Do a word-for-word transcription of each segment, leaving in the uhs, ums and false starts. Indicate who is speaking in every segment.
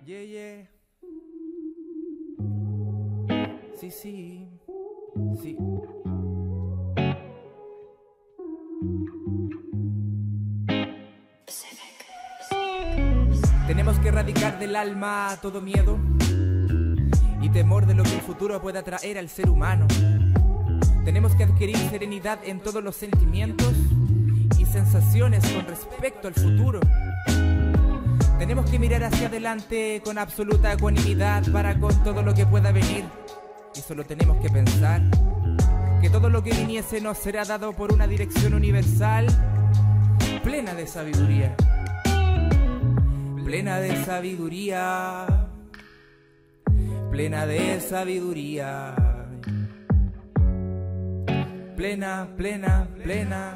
Speaker 1: Yeah, yeah. Sí, sí. Sí. Tenemos que erradicar del alma todo miedo y temor de lo que el futuro pueda traer al ser humano. Tenemos que adquirir serenidad en todos los sentimientos y sensaciones con respecto al futuro. Tenemos que mirar hacia adelante con absoluta ecuanimidad para con todo lo que pueda venir. Y solo tenemos que pensar que todo lo que viniese nos será dado por una dirección universal plena de sabiduría. Plena de sabiduría. Plena de sabiduría. Plena, plena, plena.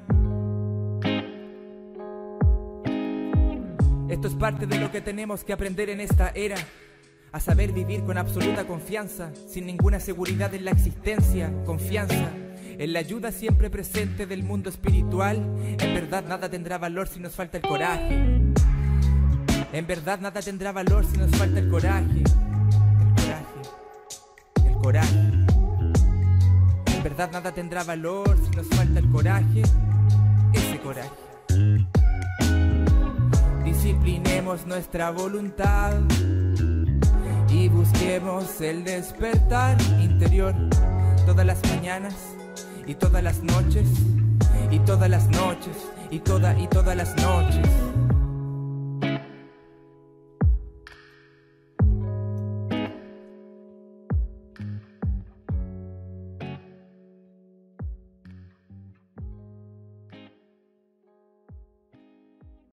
Speaker 1: Esto es parte de lo que tenemos que aprender en esta era. A saber vivir con absoluta confianza, sin ninguna seguridad en la existencia, confianza en la ayuda siempre presente del mundo espiritual. En verdad nada tendrá valor si nos falta el coraje. En verdad nada tendrá valor si nos falta el coraje. El coraje. El coraje. En verdad nada tendrá valor si nos falta el coraje. Ese coraje. Disciplinemos nuestra voluntad y busquemos el despertar interior todas las mañanas y todas las noches y todas las noches y toda y todas las noches.